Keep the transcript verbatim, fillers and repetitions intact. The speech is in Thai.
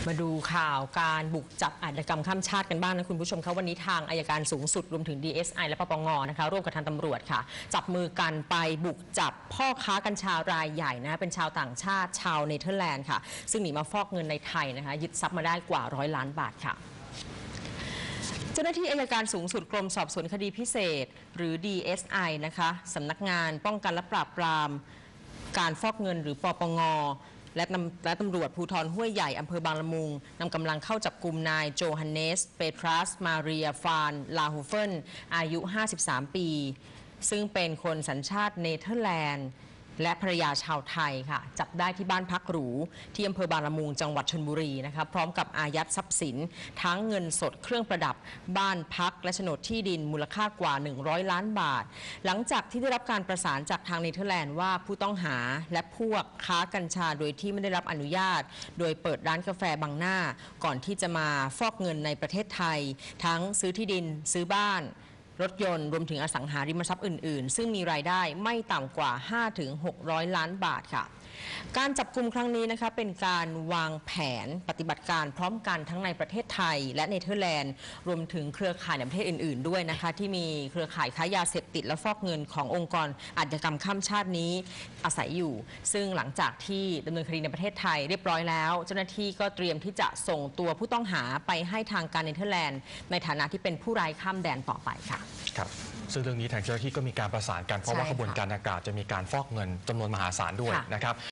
มาดูข่าวการบุกจับอาชญากรรมข้ามชาติกันบ้างนะคุณผู้ชมคะวันนี้ทางอัยการสูงสุดรวมถึง ดี เอส ไอ และปปงนะคะร่วมกับทางตำรวจค่ะจับมือกันไปบุกจับพ่อค้ากัญชารายใหญ่นะเป็นชาวต่างชาติชาวเนเธอร์แลนด์ค่ะซึ่งหนีมาฟอกเงินในไทยนะคะยึดทรัพย์มาได้กว่าร้อยล้านบาทค่ะเจ้าหน้าที่อัยการสูงสุดกรมสอบสวนคดีพิเศษหรือ ดี เอส ไอ นะคะสำนักงานป้องกันและปราบปรามการฟอกเงินหรือปปงและและตำรวจภูธรห้วยใหญ่อำเภอบางละมุงนำกำลังเข้าจับกลุ่มนายโจฮันเนสเปทรัสมาเรียฟานลาฮูเฟนอายุห้าสิบสามปีซึ่งเป็นคนสัญชาติเนเธอร์แลนด์และภรรยาชาวไทยค่ะจับได้ที่บ้านพักหรูที่อำเภอบางละมุงจังหวัดชลบุรีนะคะพร้อมกับอายัดทรัพย์สินทั้งเงินสดเครื่องประดับบ้านพักและโฉนดที่ดินมูลค่ากว่าหนึ่งร้อยล้านบาทหลังจากที่ได้รับการประสานจากทางเนเธอร์แลนด์ว่าผู้ต้องหาและพวกค้ากัญชาโดยที่ไม่ได้รับอนุญาตโดยเปิดร้านกาแฟบังหน้าก่อนที่จะมาฟอกเงินในประเทศไทยทั้งซื้อที่ดินซื้อบ้านรถยนต์รวมถึงอสังหาริมทรัพย์อื่นๆซึ่งมีรายได้ไม่ต่ำกว่า ห้าถึงหกร้อย ล้านบาทค่ะการจับกุมครั้งนี้นะคะเป็นการวางแผนปฏิบัติการพร้อมกันทั้งในประเทศไทยและเนเธอร์แลนด์รวมถึงเครือข่ายในประเทศอื่นๆด้วยนะคะที่มีเครือข่ายค้ายาเสพติดและฟอกเงินขององค์กรอาชญากรรมข้ามชาตินี้อาศัยอยู่ซึ่งหลังจากที่ดำเนินคดีในประเทศไทยเรียบร้อยแล้วเจ้าหน้าที่ก็เตรียมที่จะส่งตัวผู้ต้องหาไปให้ทางการเนเธอร์แลนด์ในฐานะที่เป็นผู้ร้ายข้ามแดนต่อไปค่ะครับซึ่งเรื่องนี้ทางเจ้าหน้าที่ก็มีการประสานกันเพราะว่าขบวนการดังกล่าวจะมีการฟอกเงินจำนวนมหาศาลด้วยนะครับ